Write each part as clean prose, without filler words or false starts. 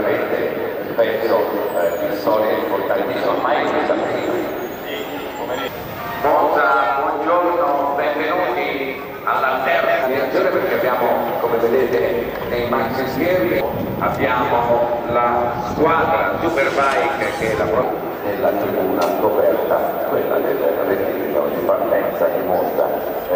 penso di storie importantissime, ormai non sapete. Buongiorno, benvenuti alla terza direzione, perché abbiamo, come vedete nei maxi schermi, abbiamo la squadra Superbike che è nella tribuna coperta, quella del rettilineo di partenza di Monza.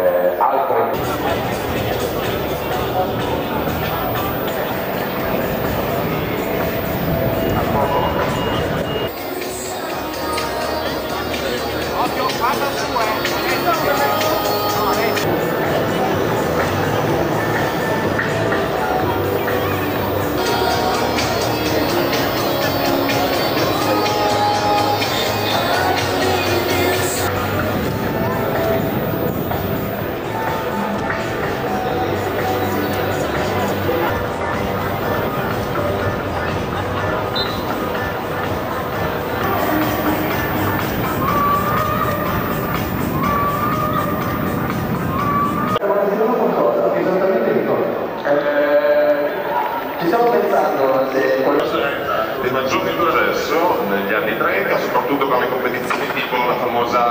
Il maggiore progresso negli anni 30, soprattutto con le competizioni tipo la famosa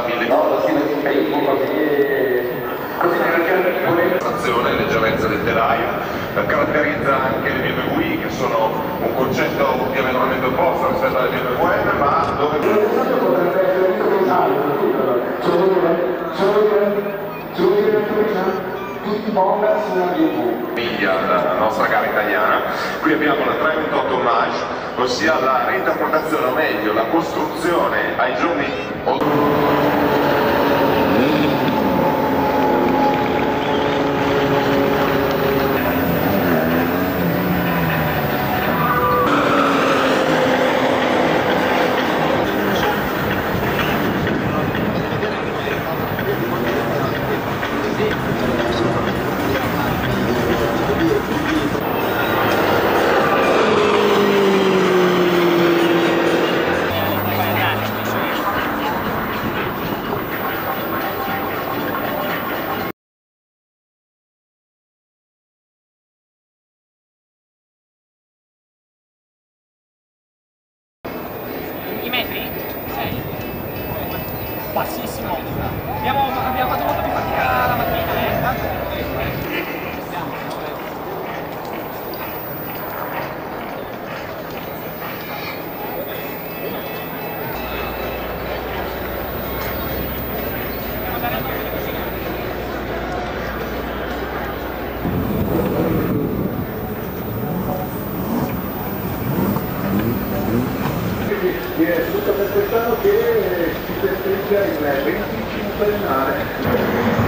trazione e leggerezza del telaio, caratterizza anche le BMW, che sono un concetto diametralmente opposto rispetto alle BMW, ma dove tutti bomber su una BMW. la nostra gara italiana. Qui abbiamo la 328 Homage, ossia la reinterpretazione, o meglio la costruzione ai giorni I metri? 6. Bassissimo. Abbiamo fatto molto più fatica la mattina, Viene tutto per quest'anno che si festeggia il 25 gennaio.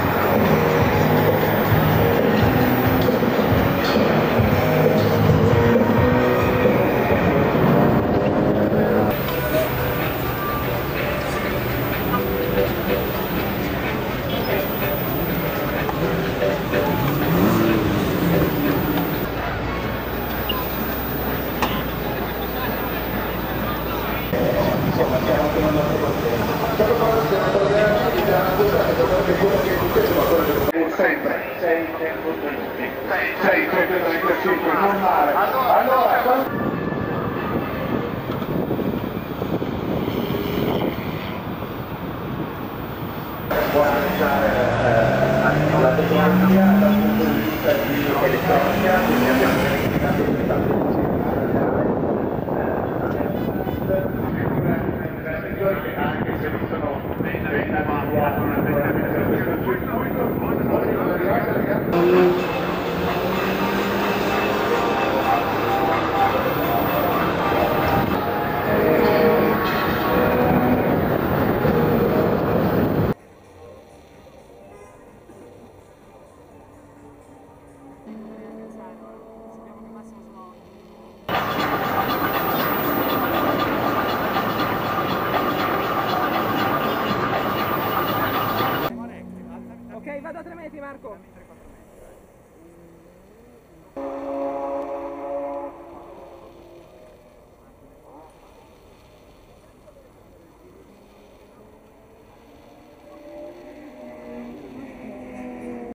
Sempre 635 non male. Allora